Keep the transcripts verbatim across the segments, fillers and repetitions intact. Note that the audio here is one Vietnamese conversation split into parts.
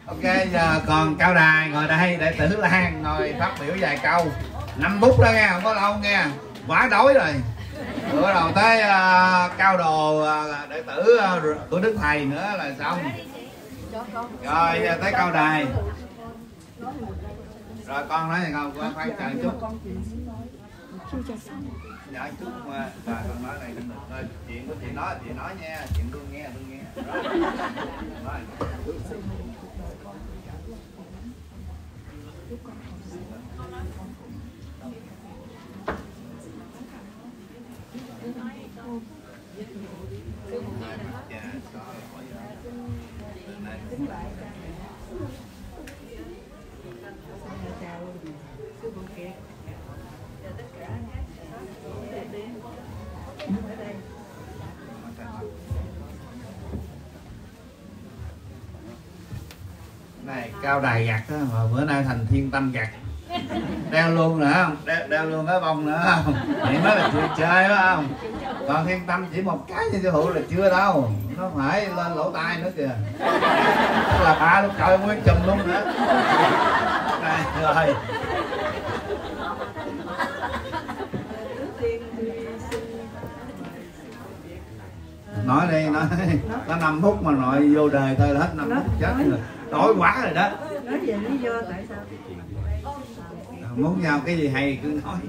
Ok, giờ còn Cao Đài ngồi đây, đệ tử Lan ngồi phát biểu vài câu. Năm phút đó nghe, không có lâu nghe. Quá đói rồi. Rồi bắt đầu tới uh, cao đồ uh, đệ tử uh, của Đức Thầy nữa là xong. Rồi giờ tới Cao Đài. Rồi con nói gì không? Con khoan chờ chút. Dạ chút mà bà con nói này không được thôi. Chuyện của chị nói chị nói nha, chuyện tôi nghe tôi nghe. Nói. Này Cao Đài gặt á, mà bữa nay thành Thiên Tâm gặt. Đeo luôn nữa không? Đeo, đeo luôn cái bông nữa không? Vậy mới là chuyện chơi đó không? Còn Thiên Tâm chỉ một cái như sư phụ là chưa đâu. Nó phải lên lỗ tai nữa kìa. Tức là ba lúc trời nguyên chùm luôn nữa. Này rồi. Nói đi, nói đi. Có năm phút mà nội vô đời thôi là hết năm phút chết rồi. Đói quá rồi đó. Nói về lý do tại sao? Muốn nhau cái gì hay cứ nói.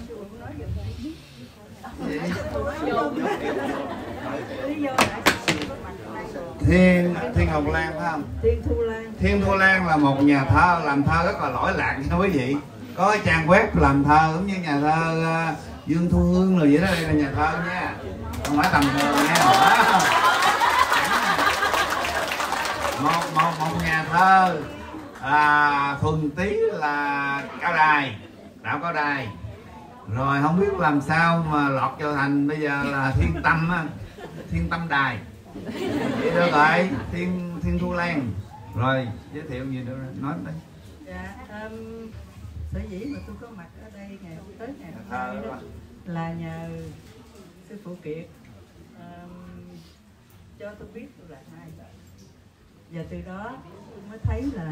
Thiên Thiên Hồng Lan phải không? Thiên Thu Lan. Thiên Thu Lan là một nhà thơ làm thơ rất là lỗi lạc nha quý vị. Có cái trang web làm thơ giống như nhà thơ uh, Dương Thu Hương rồi vậy đó, đây là nhà thơ nha. Không phải tầm thường nha. Một một một nhà thơ à, thuần tí là Cao Đài, đạo Cao Đài. Rồi không biết làm sao mà lọt cho thành bây giờ là Thiên Tâm á, Thiên Tâm Đài. Vậy được rồi, Thiên Thiên Thu Lan. Rồi giới thiệu gì nữa nói đây. Dạ, um, sở dĩ mà tôi có mặt ở đây ngày hôm tới ngày hôm nay đó là nhờ sư phụ Kiệt um, cho tôi biết tôi là ai. Và từ đó tôi mới thấy là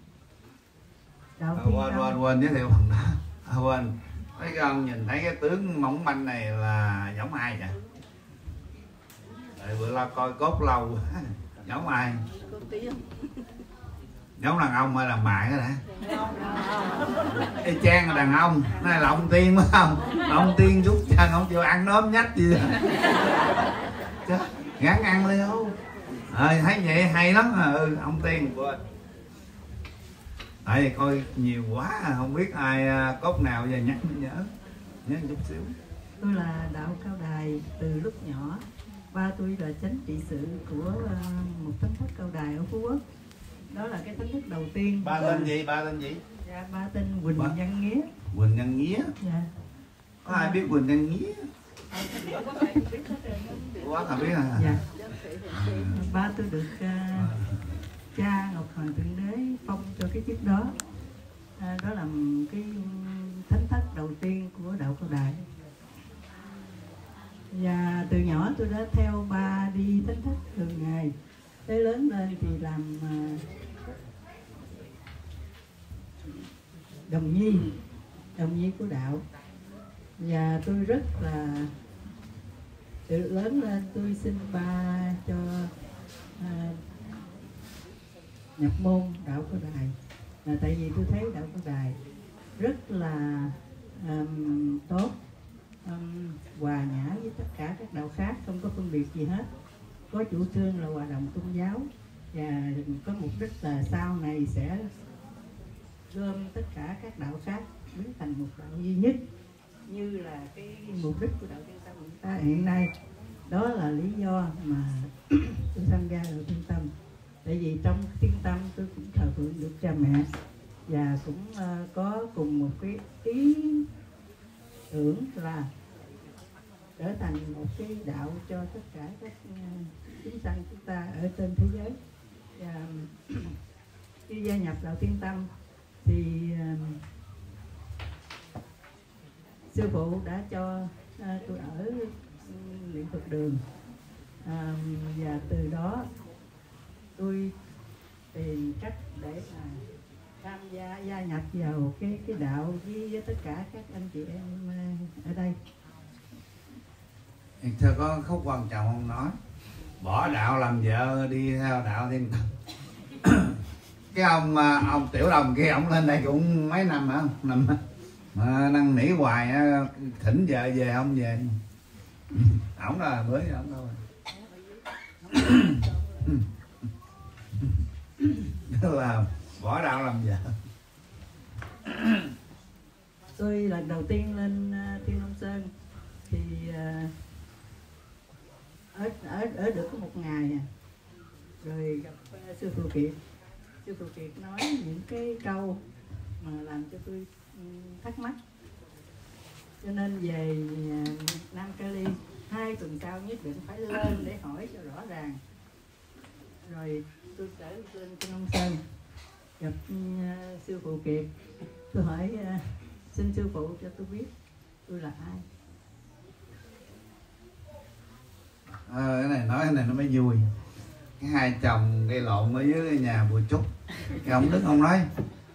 đạo à, quên quên quên giới thiệu phần đó. À, quên. Thấy con nhìn thấy cái tướng mỏng manh này là giống ai vậy? Tại bữa lo coi cốt lâu giống ai? Giống đàn ông hay là mại đó đã? Y chang là đàn ông, này là ông Tiên phải không? Ông Tiên rút chân ông chịu ăn nóm nhách gì đó. Chứ, gắn ăn đi không? Ờ, thấy vậy hay lắm à. Ừ, ông Tiên quên. Tại vì coi nhiều quá không biết ai cốt nào giờ nhắc nhớ nhớ chút xíu. Tôi là đạo Cao Đài từ lúc nhỏ. Ba tôi là chánh trị sự của một thánh thất Cao Đài ở Phú Quốc. Đó là cái thánh thất đầu tiên. Ba tên gì? Ba tên gì? Dạ, ba tên Quỳnh ba. Văn Nghĩa. Quỳnh Văn Nghĩa. Dạ. Có ai biết Quỳnh Văn Nghĩa? Quá là biết à? Dạ. Ba tôi được uh, cha Ngọc Hoàng Thượng Đế phong cho cái chức đó. À, đó là cái thánh thất đầu tiên của đạo Cao Đài. Và từ nhỏ tôi đã theo ba đi thánh thất thường ngày. Tới lớn lên thì làm uh, đồng nhi, đồng nhi của đạo. Và tôi rất là từ lớn lên tôi xin ba cho uh, nhập môn đạo Cao Đài. Là tại vì tôi thấy đạo Cao Đài rất là um, tốt, um, hòa nhã với tất cả các đạo khác, không có phân biệt gì hết. Có chủ trương là hòa đồng tôn giáo và có mục đích là sau này sẽ gom tất cả các đạo khác biến thành một đạo duy nhất, như là cái mục đích của đạo Thiên Tâm chúng ta hiện nay. Đó là lý do mà tôi tham gia đạo Thiên Tâm. Tại vì trong Thiên Tâm tôi cũng thờ phượng được cha mẹ và cũng uh, có cùng một cái ý tưởng là trở thành một cái đạo cho tất cả các uh, chúng sanh chúng ta ở trên thế giới. Và khi gia nhập đạo Thiên Tâm thì uh, sư phụ đã cho uh, tôi ở niệm Phật đường, uh, và từ đó tôi tìm cách để mà tham gia gia nhập vào cái cái đạo với, với tất cả các anh chị em ở đây. Thưa có khúc quan trọng không nói bỏ đạo làm vợ đi theo đạo thiên cái ông ông Tiểu Đồng kia ông lên đây cũng mấy năm hả năm mà năn nỉ hoài thỉnh vợ về không về ổng là mới ổng đâu là bỏ đạo làm vợ. Tôi lần đầu tiên lên uh, Thiên Long Sơn thì uh, ở ở ở được có một ngày à. Rồi gặp uh, sư Phụ Kiệt. Sư Phụ Kiệt nói những cái câu mà làm cho tôi um, thắc mắc. Cho nên về uh, Nam Cali hai tuần sau nhất định phải lên để hỏi cho rõ ràng. Rồi tôi trở lên Thiên Long Sơn gặp uh, sư Phụ Kiệt. Tôi hỏi uh, xin sư phụ cho tôi biết tôi là ai. À, cái này nói cái này nó mới vui. Cái hai chồng gây lộn ở dưới nhà Bùi Trúc. Cái ông Đức ông nói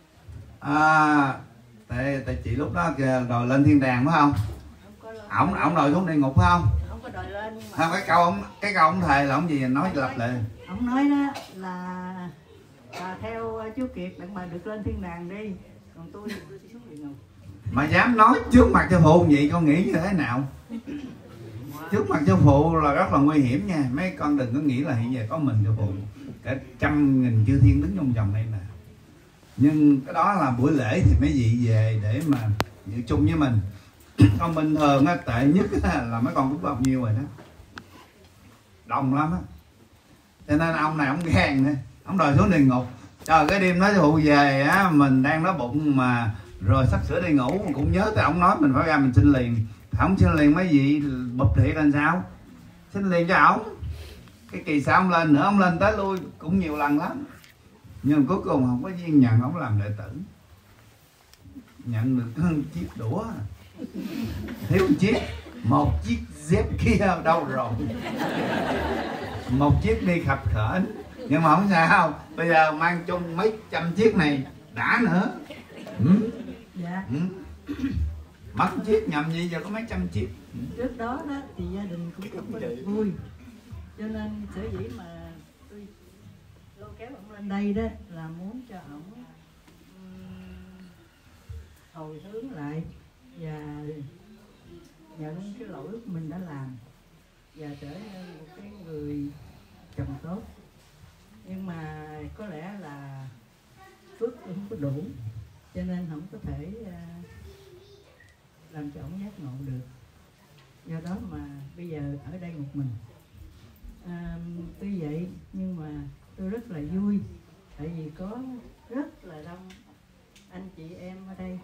à, tại tại chị lúc đó kìa đòi lên thiên đàng phải không? Ổng ổng đòi xuống địa ngục phải không? Không có đòi lên. Nhưng mà... Không, cái câu ông cái câu ông thề là ông gì nói lặp lại. Ông nói đó là à, theo chú Kiệt đặng mà được lên thiên đàng đi, còn tôi thì tôi sẽ xuống địa ngục. Mà dám nói trước mặt sư phụ vậy con nghĩ như thế nào? Trước mặt sư phụ là rất là nguy hiểm nha. Mấy con đừng có nghĩ là hiện giờ có mình sư phụ, cả trăm nghìn chư thiên đứng trong vòng đây nè. Nhưng cái đó là buổi lễ thì mấy vị về để mà dự chung với mình. Còn bình thường á, tệ nhất á, là mấy con cũng bao nhiêu rồi đó, đông lắm á. Cho nên ông này ông ghen nữa, ông đòi xuống địa ngục. Trời, cái đêm đó sư phụ về á, mình đang đói bụng mà rồi sắp sửa đi ngủ cũng nhớ tới ông nói mình phải ra mình xin liền. Không xin liền mấy vị bụp thiệt làm sao? Xin liền cho ổng. Cái kỳ sau ông lên nữa, ông lên tới lui cũng nhiều lần lắm. Nhưng cuối cùng không có duyên nhận ông làm đệ tử. Nhận được chiếc đũa, thiếu chiếc, một chiếc dép kia đâu rồi, một chiếc đi khập khểnh. Nhưng mà không sao, bây giờ mang chung mấy trăm chiếc này đã nữa. Ừ. Dạ. Ừ. Mất chiếc nhầm gì giờ có mấy trăm chiếc. Trước đó đó thì gia đình cũng không có được vui, cho nên sở dĩ mà tôi lôi kéo ông lên đây đó là muốn cho ổng um, hồi hướng lại và nhận cái lỗi mình đã làm và trở nên một cái người chồng tốt. Nhưng mà có lẽ là phước không có đủ, cho nên không có thể uh, làm cho ổng giác ngộ được. Do đó mà bây giờ ở đây một mình. À, tuy vậy nhưng mà tôi rất là vui, tại vì có rất là đông anh chị em ở đây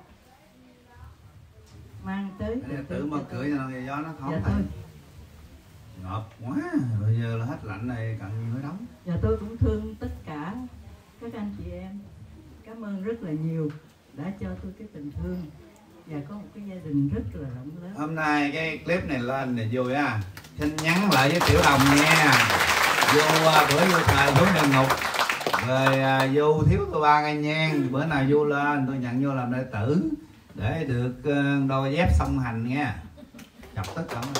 mang tới tự mở cửa cho gió nó thoáng. Dạ thôi. Ngọt quá, bây giờ là hết lạnh này cần gì mới đóng. Dạ tôi cũng thương tất cả các anh chị em. Cảm ơn rất là nhiều đã cho tôi cái tình thương và có một cái gia đình rất là rộng lớn. Hôm nay cái clip này lên thì vui á. Xin nhắn lại với Tiểu Đồng nha. Vô bữa vô thời xuống địa ngục. Rồi à, vô thiếu tôi ba cây nhang. Bữa nào vô lên tôi nhận vô làm đệ tử để được uh, đôi dép song hành nha. Chọc tất cả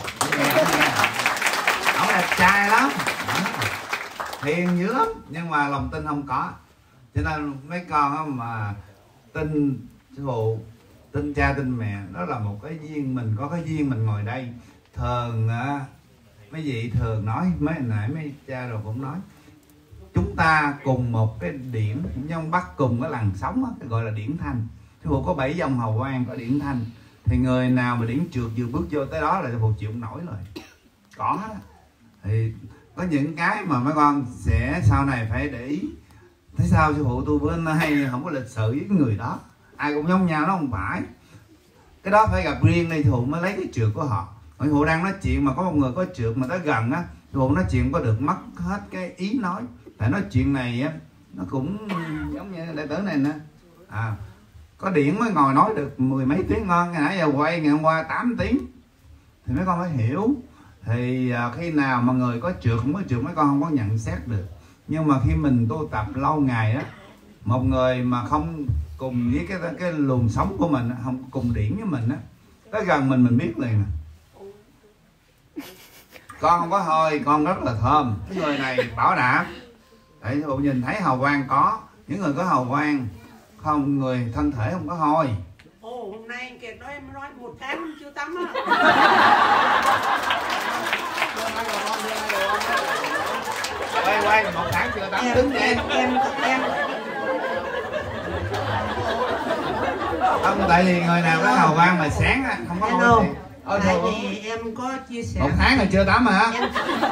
ổng đẹp trai lắm, hiền dữ lắm, nhưng mà lòng tin không có. Cho nên mấy con đó mà tin sư phụ, tin cha tin mẹ, đó là một cái duyên. Mình có cái duyên mình ngồi đây. Thường á, mấy vị thường nói, mấy nãy mấy cha rồi cũng nói, chúng ta cùng một cái điển, trong bắt cùng cái làn sóng đó, gọi là điển thanh. Sư phụ có bảy dòng hầu quang, có điển thanh. Thì người nào mà điển trượt vừa bước vô tới đó là sư phụ chịu không nổi rồi. Có đó. Thì có những cái mà mấy con sẽ sau này phải để ý. Thế sao sư phụ tôi bữa nay không có lịch sự với cái người đó, ai cũng giống nhau, nó không phải. Cái đó phải gặp riêng đi, sư phụ mới lấy cái trượt của họ. Sư phụ đang nói chuyện mà có một người có trượt mà tới gần á, sư phụ nói chuyện có được mất hết cái ý nói. Tại nói chuyện này á, nó cũng giống như đệ tử này nè. À, có điển mới ngồi nói được mười mấy tiếng ngon, ngày nãy giờ quay ngày hôm qua tám tiếng. Thì mấy con phải hiểu. Thì à, khi nào mà người có trượt không có trượt mấy con không có nhận xét được. Nhưng mà khi mình tu tập lâu ngày á, một người mà không cùng với cái cái luồng sống của mình, không cùng điển với mình á, tới gần mình mình biết liền. Con không có hôi, con rất là thơm. Cái người này bảo đảm. Tại bộ nhìn thấy hào quang có, những người có hào quang, không người thân thể không có hôi. Ồ, hôm nay anh Kiệt nói em nói một tháng chưa tắm á. Quay quay một tháng chưa tắm em, đứng đi. em em em Không, tại vì người nào có hào quang mà sáng á, không có hôi thì ôi tại thôi. vì em có chia sẻ Một tháng rồi chưa tắm hả? em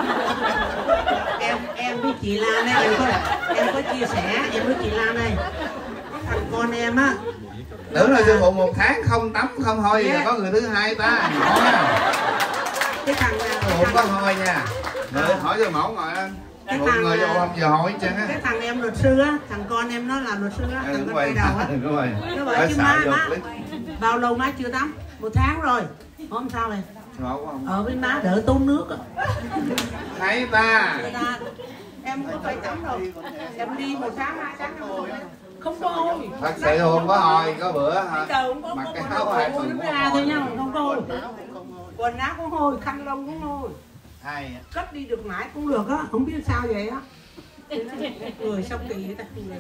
em em với chị Lan đây, em có em có chia sẻ em với chị Lan đây, thằng con em á. Tưởng là sư phụ một tháng không tắm không hôi thì có người thứ hai ta. Cái thằng Sư phụ có hôi nha. Người hỏi cho mẫu ngồi lên. Cái Một thằng người vô không giờ hỏi chứ á. cái thằng em luật sư á, thằng con em nó làm luật sư á, thằng Đừng con quay quay đầu á. đừng có quay. Nó bảo Phải chứ sợ má vô má clip. bao lâu má chưa tắm? Một tháng rồi. Hôm sau này Ngộ quá không? ở với má đỡ tốn nước á. Thấy ta. Người ta em có phải tắm rồi, em đi một tháng hai tháng không rồi. Không có hôi. Thật sự không có hôi, có bữa hả? Trời không có Mặc có cái quần áo áo hai hôi phần nó có ra hôi. thôi nha, không có hôi. Quần áo cũng hôi, khăn lông cũng hôi. Hay. Cất đi được mãi cũng được á, không biết sao vậy á. Người sao kỳ vậy ta?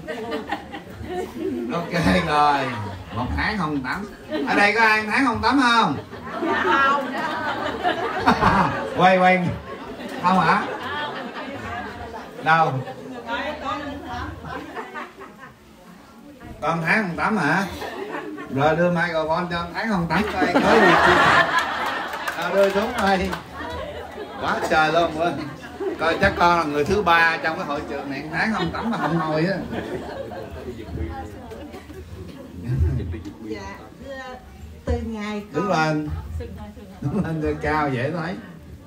Ok rồi. Một tháng không tắm. Ở đây có ai một tháng không tắm không? Dạ không. Quay quay. Không hả? Đâu? Con tháng không tắm hả? Rồi đưa microphone cho tháng không tắm coi có gì chia sẻ. À, đưa xuống đây. Quá trời luôn ơi. Coi chắc con là người thứ ba trong cái hội trường này, tháng không tắm mà không hôi á. Dạ, thưa, từ ngày con... Đứng lên. Đứng lên cho cao dễ thấy.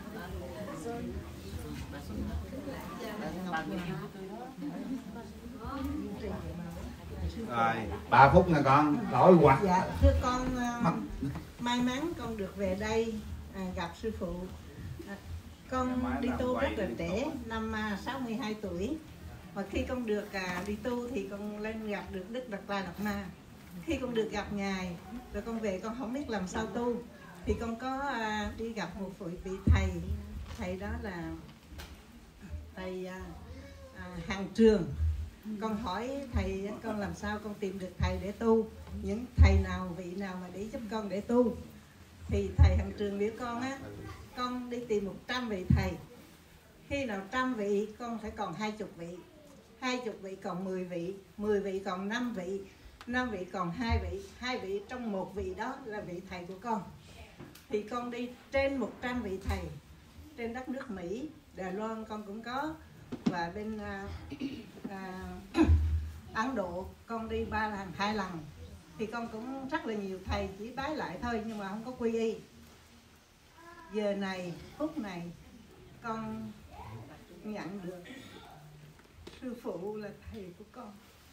Rồi, ba phút nè con, đổi quạt. Dạ, thưa con, Mất. uh, may mắn con được về đây à, gặp sư phụ. À, con đi tu rất là trẻ, năm uh, sáu mươi hai tuổi. Và khi con được uh, đi tu thì con lên gặp được Đức Đạt Lai Lạt Ma. Khi con được gặp Ngài, rồi con về con không biết làm sao tu. Thì con có uh, đi gặp một vị thầy, thầy đó là thầy uh, uh, Hàng Trường. Con hỏi thầy con làm sao con tìm được thầy để tu, những thầy nào vị nào mà để giúp con để tu. Thì thầy Hàng Trường biểu con á, con đi tìm một trăm vị thầy, khi nào trăm vị con phải còn hai chục vị, hai chục vị còn mười vị, mười vị còn năm vị, năm vị còn hai vị, hai vị trong một vị đó là vị thầy của con. Thì con đi trên một trăm vị thầy trên đất nước Mỹ, Đài Loan con cũng có, và bên uh, uh, Ấn Độ con đi ba lần hai lần. Thì con cũng rất là nhiều thầy chỉ bái lại thôi nhưng mà không có quy y. Giờ này phút này con nhận được sư phụ là thầy của con.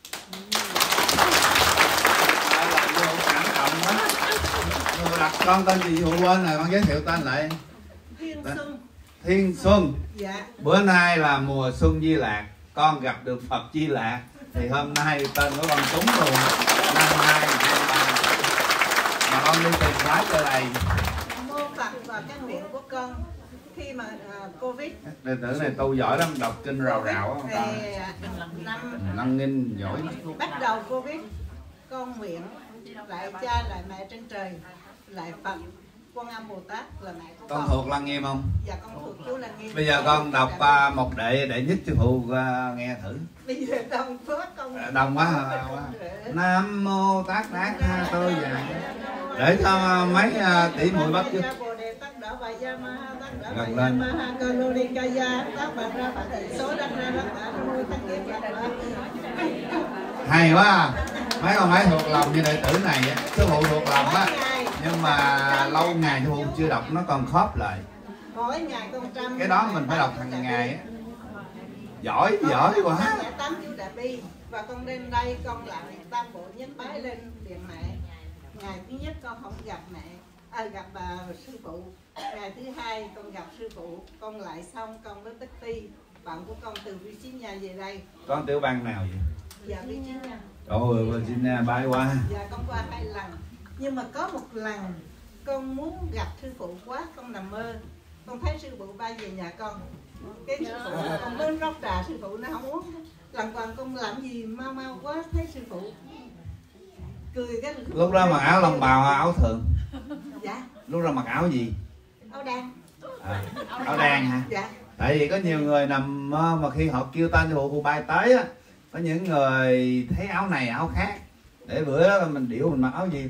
Cảm động quá. Người đặt con tên gì phụ quên rồi, con giới thiệu tên lại. Thiên Xuân. Thiên Xuân. Dạ. Bữa nay là mùa xuân Di Lạc, con gặp được Phật Di Lạc, thì hôm nay tên của con trúng luôn. Năm hai hai ba mà con đi tìm phái tới đây. Mô Phật và cái nguyện của con khi mà uh, Covid. Đệ tử này tu giỏi lắm, đọc kinh rào rào không ta? Năm Lăng nghinh giỏi. bắt đầu Covid, con nguyện lại cha lại mẹ trên trời, lại Phật Quan Âm Bồ Tát là mẹ của con. Con thuộc Lăng Nghiêm không? Dạ con thuộc chú Lăng Nghiêm. Bây giờ con đọc uh, một đệ đệ nhất sư phụ uh, nghe thử. Bây giờ đông quá con. À, đông quá, quá. Nam mô Tát Đát Tha Tôi Già. Để cho mấy uh, tỷ muội bắt chứ. Gần lên. Hay quá à. Mấy con mấy thuộc lòng như đệ tử này á, sư phụ thuộc lòng á, nhưng mà lâu ngày sư phụ chưa đọc nó còn khớp lại. Mỗi ngày con trăm. Cái đó mình phải đọc hàng ngày á. Giỏi, giỏi quá. Tám chú Đại Bi và con lên đây con lại tam bộ nhất bái lên điện mẹ. Ngày thứ nhất con không gặp mẹ, à, gặp bà sư phụ. Ngày thứ hai con gặp sư phụ, con lại xong con với Tích Ti. bạn của con từ Virginia về đây. Con tiểu bang nào vậy? Dạ Virginia. Ồ, Virginia bay qua. Dạ con qua hai lần. Nhưng mà có một lần con muốn gặp sư phụ quá, con nằm mơ, con thấy sư phụ bay về nhà con. Cái sư phụ con mới rót trà, sư phụ nó không uống. Lần quần con làm gì mau mau quá, thấy sư phụ cười cái. Lúc đó mặc áo lông bào áo thường? Dạ. Lúc đó mặc áo gì? Áo đan. À, áo đan hả? Dạ. Tại vì có nhiều người nằm mơ mà khi họ kêu tên sư phụ, phụ bay tới á, có những người thấy áo này áo khác. Để bữa đó mình điệu mình mặc áo gì.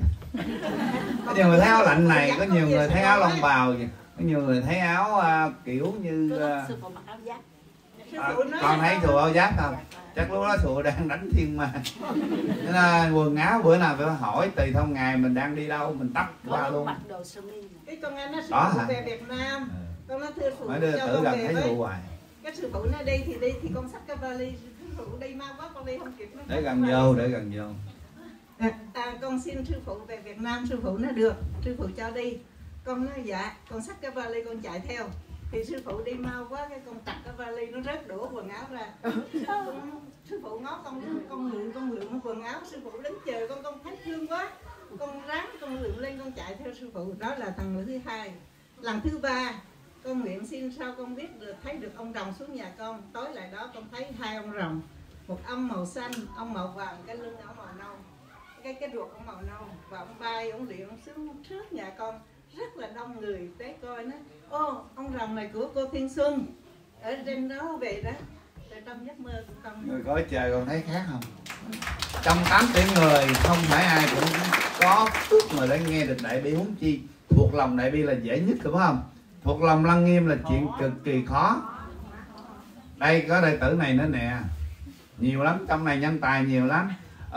Có nhiều người thấy áo lạnh này, có nhiều người thấy áo lông bào gì, có nhiều người thấy áo uh, kiểu như uh, sư phụ mặc áo giáp. À, con thấy chùa áo giáp không? Chắc lúc đó chùa đang đánh thiên ma. Nên là quần áo bữa nào phải hỏi tùy theo ngày mình đang đi đâu mình tắt qua luôn. Cái con anh nó sư Đó phụ hả? về Việt Nam, con nói thưa phụ Mấy đứa cho tự con gặp về thấy với. phụ hoài. Cái sư phụ nó đi thì đi thì con xách cái vali, sư phụ đi mau quá con đi không kịp. Nó Để gần vô, để gần vô. À, à, con xin sư phụ về Việt Nam, sư phụ nó được, sư phụ cho đi. Con nói dạ, con xách cái vali con chạy theo. Thì sư phụ đi mau quá, cái con chặt cái vali nó rớt đổ quần áo ra. Con, sư phụ ngó con, con lượn, con lượn quần áo, sư phụ đứng chờ con, con thấy thương quá. Con ráng, con lượn lên, con chạy theo sư phụ. Đó là lần thứ hai. Lần thứ ba, con nguyện xin sao con biết được, thấy được ông rồng xuống nhà con. Tối lại đó con thấy hai ông rồng. Một ông màu xanh, ông màu vàng, cái lưng ông màu nâu. Cái cái ruột ông màu nâu. Và ông bay, ông điện, ông xuống trước nhà con. Rất là đông người tới coi nó. Ô, ông rồng này của cô Thiên Xuân. Ở trên đó về đó. Ở trong giấc mơ của con. Người coi trời còn thấy khác không? Trong tám tỷ người không phải ai cũng có phước mà để nghe được đại bi, huống chi thuộc lòng đại bi là dễ nhất, phải không? Thuộc lòng lăng nghiêm là chuyện cực kỳ khó. Đây có đệ tử này nữa nè, nhiều lắm, trong này nhân tài nhiều lắm.